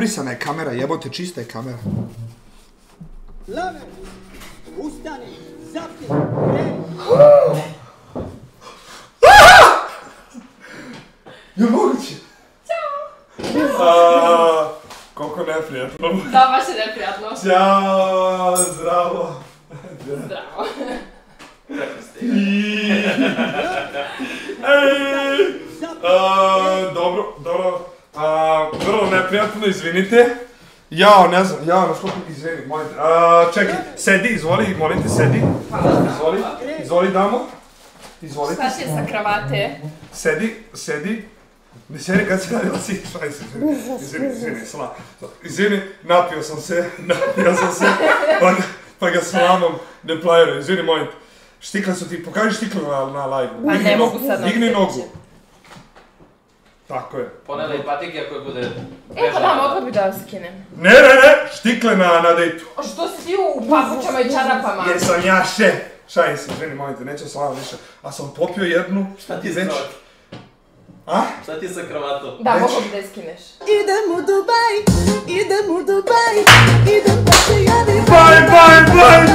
Iskontrolisana je kamera, jebote, čista je kamera. Lave, ustani, zapni, kreni. Je moguće? Ćao! Koliko neprijatno. Da, baš je neprijatno. Ćao, zdravo. Zdravo. Dobro. Vrlo neprijatno, izvinite. Jao, ne znam, na što izvini, molite. Čekaj, sedi, izvoli, molim te, sedi. Izvoli, damo. Izvolite. Šta će sa kravate? Sedi. Ne sedi kad si radila si, šaj se, izvini, napio sam se, pa ga s mamom ne plajeru, izvini, molim te. Štikle su ti, pokaži štikle na live-u. Pa ne mogu sad Digni nogu. Tako je. Ponedaj patike ako je bude... Pa da, mogla bi da skinem. Ne, štikle na dejtu. Što si ti u papučama i čarapama? Jer sam ja šef. Šaj se, ženi, molim te, neću slavam više. A sam popio jednu... Šta ti je sa kravatom? A? Šta ti je sa kravatom? Da, mogla bi da je skineš. Idem u Dubaj, idem pa te javim. Bye!